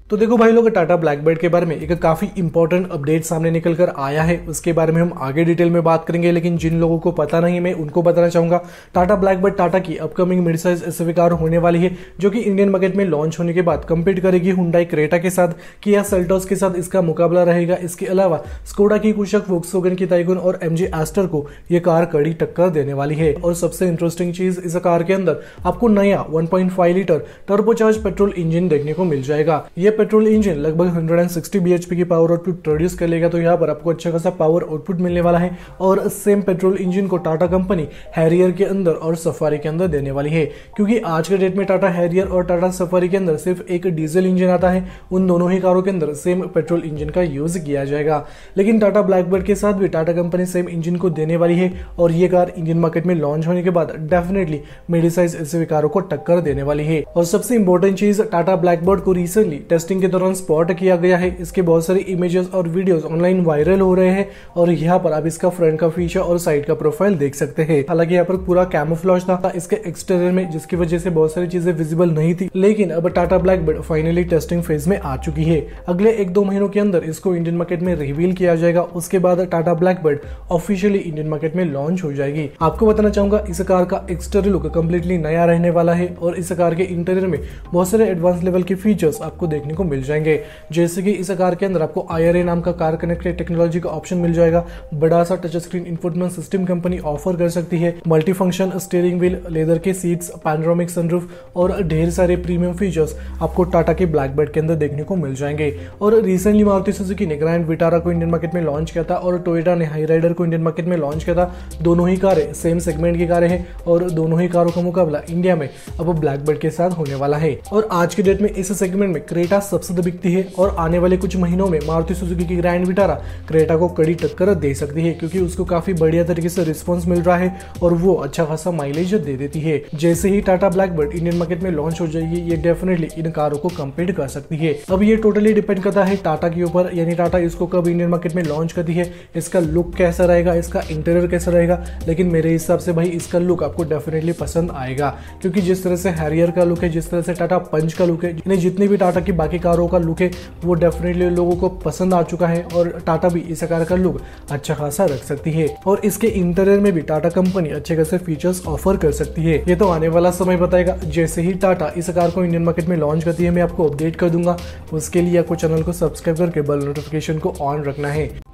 तो देखो भाई लोग, टाटा ब्लैकबर्ड के बारे में एक काफी इंपॉर्टेंट अपडेट सामने निकल कर आया है। उसके बारे में हम आगे डिटेल में बात करेंगे, लेकिन जिन लोगों को पता नहीं मैं उनको बताना चाहूंगा। टाटा ब्लैकबर्ड टाटा की upcoming mid size SUV car होने वाली है, जो कि इंडियन मार्केट में लॉन्च होने के बाद कम्पीट करेगी हुंडई क्रेटा के साथ, किया सेल्टोस के साथ इसका मुकाबला रहेगा। इसके अलावा स्कोडा की कुशक, वोक्सवैगन की टाइगून और एमजी एस्टर को यह कार कड़ी टक्कर देने वाली है। और सबसे इंटरेस्टिंग चीज, इस कार के अंदर आपको नया 1.5 लीटर टर्बोचार्ज पेट्रोल इंजन देखने को मिल जाएगा। यह पेट्रोल इंजन लगभग 160 bhp की पावर आउटपुट प्रोड्यूस कर लेगा, तो यहाँ पर आपको अच्छा खासा पावर आउटपुट मिलने वाला है। और सेम पेट्रोल इंजन को टाटा कंपनी हैरियर के अंदर और सफारी के अंदर देने वाली है, क्योंकि आज के डेट में टाटा हैरियर और टाटा सफारी के अंदर सिर्फ एक डीजल इंजन आता है। उन दोनों ही कारों के अंदर सेम पेट्रोल इंजन का यूज किया जाएगा। लेकिन टाटा ब्लैकबर्ड के साथ भी टाटा कंपनी सेम इंजन को देने वाली है, और ये कार इंडियन मार्केट में लॉन्च होने के बाद डेफिनेटली मिड साइज एसयूवी कारों को टक्कर देने वाली है। और सबसे इंपॉर्टेंट चीज, टाटा ब्लैकबर्ड को रिसेंटली टेस्टिंग के दौरान स्पॉट किया गया है। इसके बहुत सारे इमेजेस और वीडियोस ऑनलाइन वायरल हो रहे हैं, और यहाँ पर आप इसका फ्रंट का फीचर और साइड का प्रोफाइल देख सकते हैं। हालांकि यहाँ पर पूरा कैमोफ्लेज था इसके एक्सटीरियर में, जिसकी वजह से बहुत सारी चीजें विजिबल नहीं थी। लेकिन अब Tata Blackbird finally testing phase में आ चुकी है। अगले 1-2 महीनों के अंदर इसको इंडियन मार्केट में रिवील किया जाएगा। उसके बाद Tata Blackbird officially Indian market में लॉन्च हो जाएगी। आपको बताना चाहूंगा, इस कार का एक्सटीरियर लुक कंप्लीटली नया रहने वाला है, और इस कार के इंटीरियर में बहुत सारे एडवांस लेवल के फीचर्स आपको देखने को मिल जाएंगे। जैसे कि इस कार के अंदर आपको IRA नाम का कार कनेक्टेड टेक्नोलॉजी का ऑप्शन मिल जाएगा। बड़ा सा touch screen infotainment system company offer कर सकती है। Multi function steering wheel, leather के सीट्स, पैनोरामिक सनरूफ और ढेर सारे प्रीमियम फीचर्स आपको टाटा के ब्लैकबर्ड के अंदर देखने को मिल जाएंगे। और रिसेंटली मारुति सुजुकी ने ग्रैंड विटारा को इंडियन मार्केट में लॉन्च किया था, और टोयोटा ने हाई राइडर को इंडियन मार्केट में लॉन्च किया था। दोनों ही कारें सेम सेगमेंट की कारें हैं, और दोनों ही कारों का मुकाबला इंडिया में अब ब्लैकबर्ड के साथ होने वाला है। और आज के डेट में इस सेगमेंट में क्रेटा सबसे बिकती है, और आने वाले कुछ महीनों में मारुति सुजुकी की ग्रैंड विटारा क्रेटा को कड़ी टक्कर दे सकती है, क्योंकि उसको काफी बढ़िया तरीके से रिस्पांस मिल रहा है, और वो अच्छा खासा माइलेज दे देती है। जैसे ही टाटा ब्लैकबर्ड इंडियन मार्केट में लॉन्च हो जाएगी, ये डेफिनेटली इन कारों को कम्पीट कर सकती है। अब ये टोटली डिपेंड करता है टाटा के ऊपर, यानी टाटा इसको कब इंडियन मार्केट में लॉन्च करती है, इसका लुक कैसा रहेगा, इसका इंटीरियर कैसा रहेगा। लेकिन मेरे हिसाब से भाई इसका लुक आपको डेफिनेटली पसंद आएगा, क्योंकि जिस तरह से हैरियर का लुक है, जिस तरह से टाटा पंच का लुक है, जितनी भी टाटा की बाकी कारों का लुक है, वो डेफिनेटली लोगों को पसंद आ चुका है। और टाटा भी इस कार का लुक अच्छा खासा रख सकती है, और इसके इंटीरियर में भी टाटा कंपनी अच्छे खासे फीचर्स ऑफर कर सकती है। ये तो आने वाला समय बताएगा। जैसे ही टाटा इस कार को इंडियन मार्केट में लॉन्च करती है, मैं आपको अपडेट कर दूंगा। उसके लिए आपको चैनल को सब्सक्राइब करके बेल नोटिफिकेशन को ऑन रखना है।